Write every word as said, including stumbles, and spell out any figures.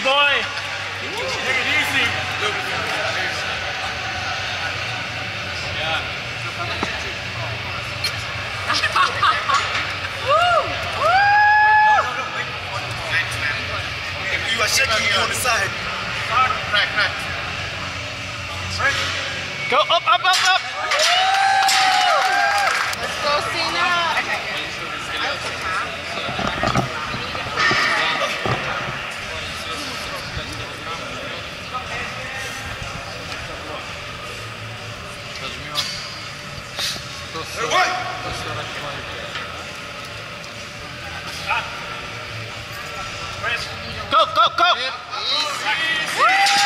boy. Take it easy. Yeah. Woo! Woo! You are shaking me on the side. Crack, crack. Go up, up, up, up. Let's go, Cena. Go, go, go. Woo!